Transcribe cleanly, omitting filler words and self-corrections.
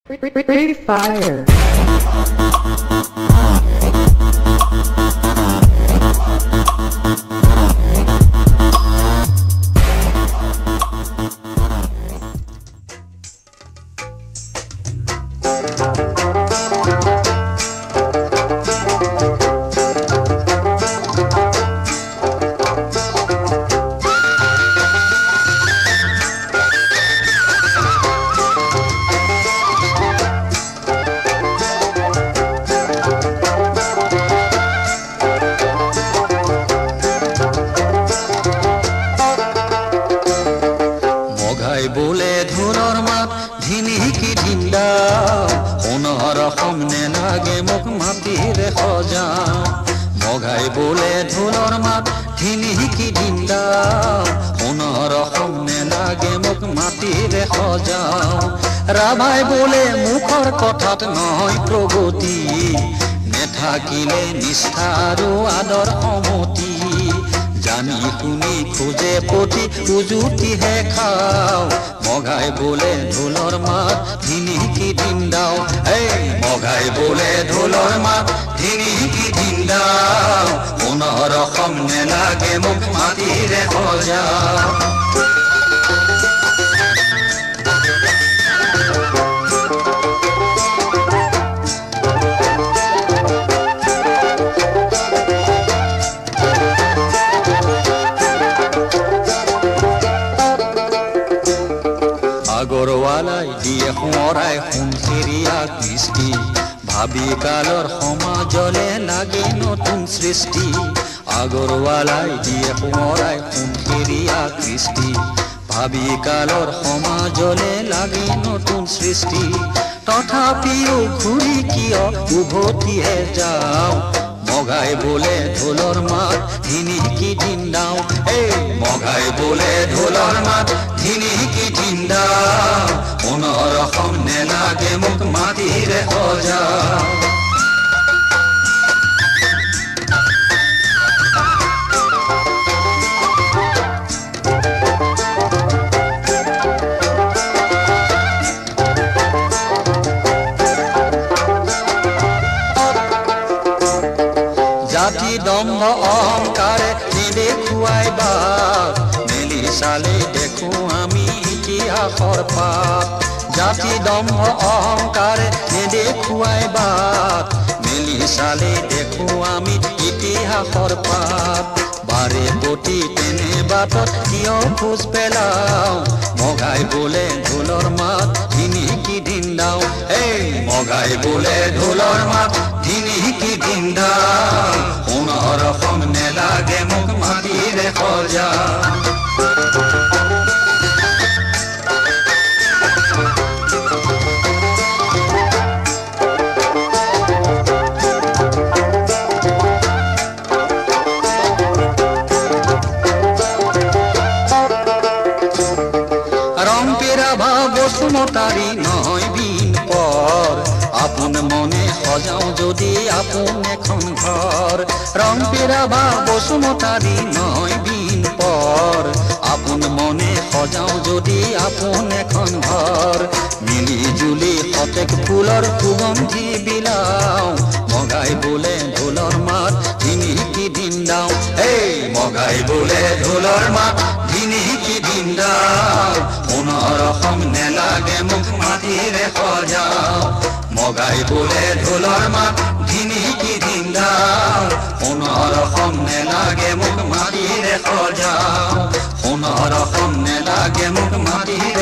Free fire. बोले धुरर मात धिनिकी ढिंडा सोनार हमने लागे मुख माती रे खजा मगाई बोले धुरर मात धिनिकी ढिंडा सोनार हमने लागे मुख माती रे खजा राभाई बोले मुखर कथात नय प्रगति नेथाकिले निष्ठा आरो आदर समति जानी तुनी खोजे पति उजुती है खाओ मगाई बोले ढोलर मात धिनिकी ढिंडाओ मगाई बोले ढोलर मात धिनिकी ढिंडाओ ओनर हमने लागे मुख माती रे खजा আগরওয়ালাই দিয়ে সোঁৱৰাই সোণসেৰিয়া কৃষ্টি ভাবি কালৰ সমাজলে লাগে নতুন সৃষ্টি আগরওয়ালাই দিয়ে সোঁৱৰাই সোণসেৰিয়া কৃষ্টি ভাবি কালৰ সমাজলে লাগে নতুন সৃষ্টি তথাপিও ঘূৰি কিয় উভতিহে যাওঁ মগাই बोले ढोलर मात धिनिकी ढिंडाओ मगाई बोले ढोलर मात धिनिकी ढिंडाओ ओनर हमने लागे मुख माती रे खजा জাতি দম্ভ অহংকারে নেদেখুৱাই বাট মেলি চালে দেখো আমি ইতিহাসৰ পাত জাতি দম্ভ অহংকারে নেদেখুৱাই বাট মেলি চালে দেখো আমি ইতিহাসৰ পাত বাৰে পতি তেনে বাটত কিয় খোজ পেলাও মগাই बोले ঢোলৰ মাত ধিনিকি ঢিন্দাও মগাই बोले ঢোলৰ মাত ধিনিকি ঢিন্দাও ওনর हमने लागे मुख माती रे खजा বসুমতারি নয় বিন পর আপন মনে সজাও যদি আপন এখন ঘর রং পেরাবা বসুমতারি নয় বিন পর আপন মনে সজাও যদি আপন এখন ঘর মিলি জুলি সতেক ফুলৰ সুগন্ধি বিলাও মগাই बोले ঢোলৰ মাত ধিনিকি ঢিন্দাও মগাই बोले ঢোলৰ মাত ধিনিকি ঢিন্দাও ওনর हमने लागे मुख माती रे खजा मगाई बोले ढोलर मात धिनिकी ढिंडाओ ओनर हमने लागे मुख माती रे खजा ओनर हमने लागे मुख माती